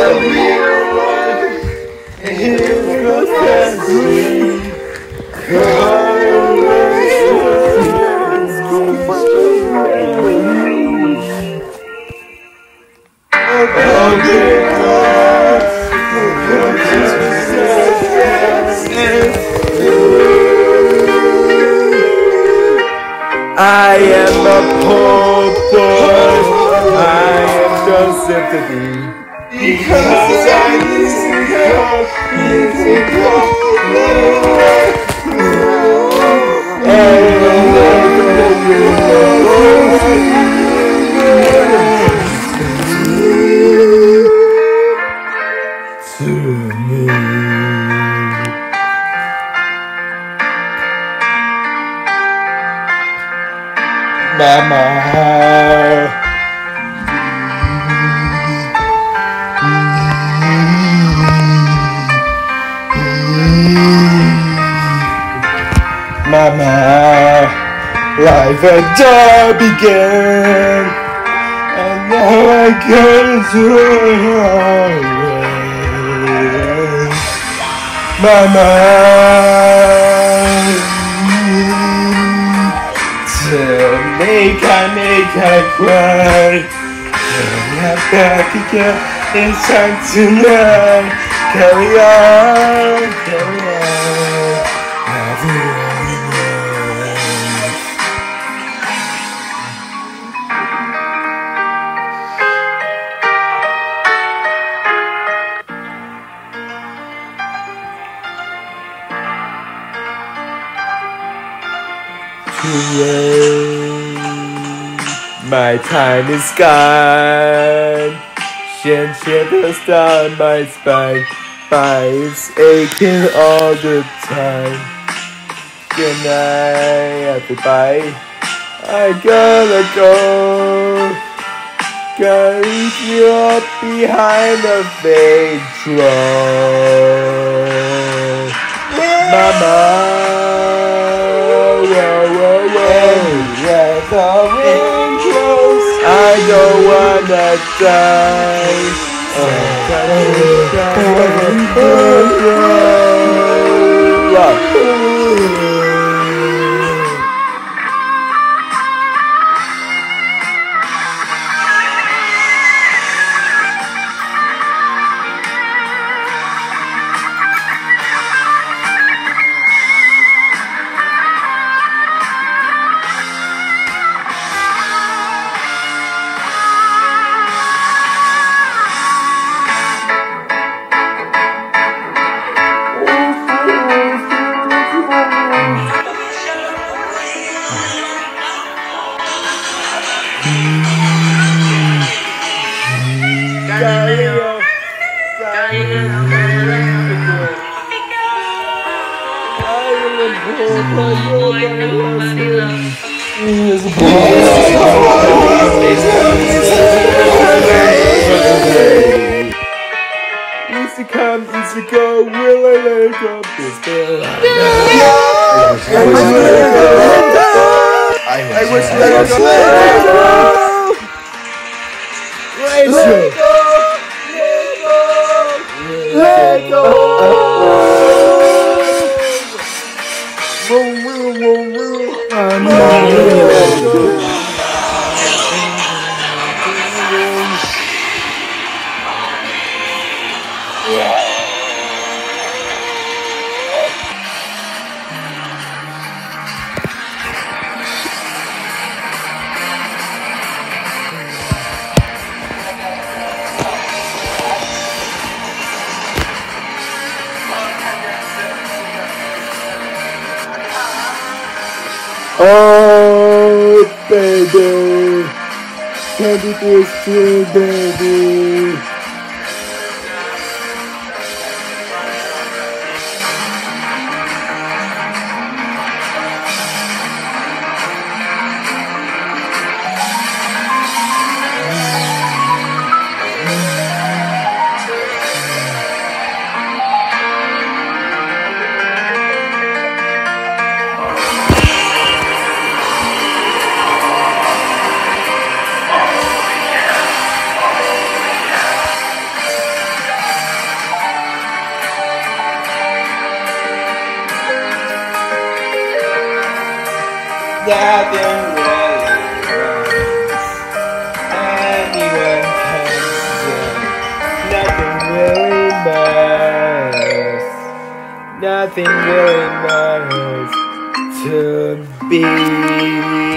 real life. Here goes that dream. I am a poor boy. I am no sympathy. Because I need to go. To me. Mama, life had just begun, and now I can't do it. Mama, make I cry. Turn my back again. It's time tonight. Carry on. My time is gone. Shivers down my spine. Spine's aching all the time. Good night, everybody. I gotta go. Gotta leave you up behind the big truck. Mama. I don't wanna die. Easy come, easy go, will I let go this bill? I wish let go. Let go. Oh, baby, can't do this too, baby. Nothing really matters. Anyone can say nothing really matters. Nothing really matters to me.